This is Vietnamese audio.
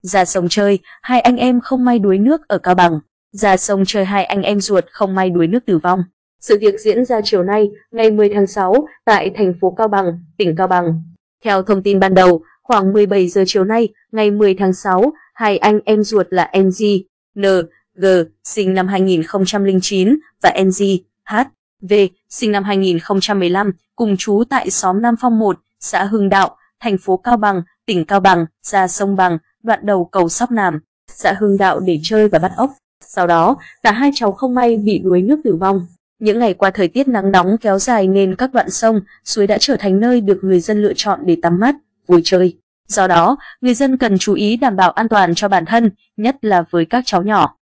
ra sông chơi, hai anh em không may đuối nước ở Cao Bằng. Ra sông chơi hai anh em ruột không may đuối nước tử vong. Sự việc diễn ra chiều nay, ngày 10 tháng 6, tại thành phố Cao Bằng, tỉnh Cao Bằng. Theo thông tin ban đầu, khoảng 17 giờ chiều nay, ngày 10 tháng 6, hai anh em ruột là NG, NG, sinh năm 2009 và NG, HV, sinh năm 2015, cùng trú tại xóm Nam Phong 1, xã Hưng Đạo, thành phố Cao Bằng, tỉnh Cao Bằng, ra sông Bằng, đoạn đầu cầu Sóc Nàm, xã Hưng Đạo để chơi và bắt ốc. Sau đó, cả hai cháu không may bị đuối nước tử vong. Những ngày qua thời tiết nắng nóng kéo dài nên các đoạn sông, suối đã trở thành nơi được người dân lựa chọn để tắm mát, vui chơi. Do đó, người dân cần chú ý đảm bảo an toàn cho bản thân, nhất là với các cháu nhỏ.